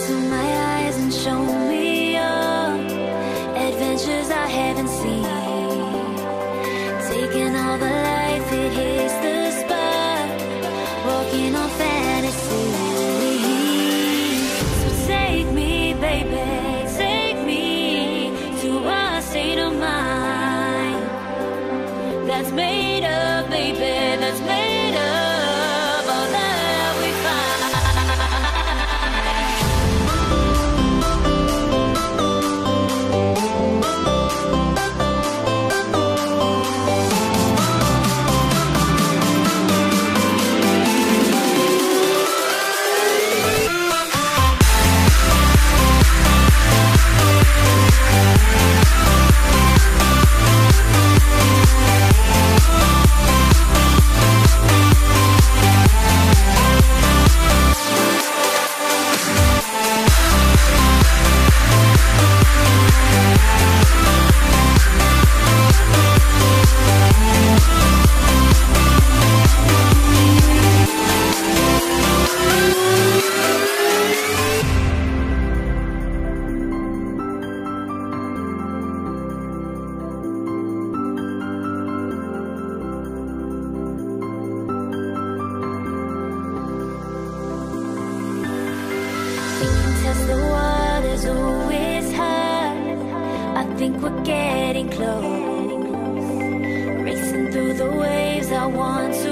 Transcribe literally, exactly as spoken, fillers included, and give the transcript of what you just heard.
into my eyes and show me your adventures I haven't seen. Taking all the life, it hits the spot, walking on fantasy. So take me, baby, take me to a state of mind that's made up, baby, that's made up all that we find. Test the waters, oh, it's hard. I think we're getting close. Racing through the waves, I want to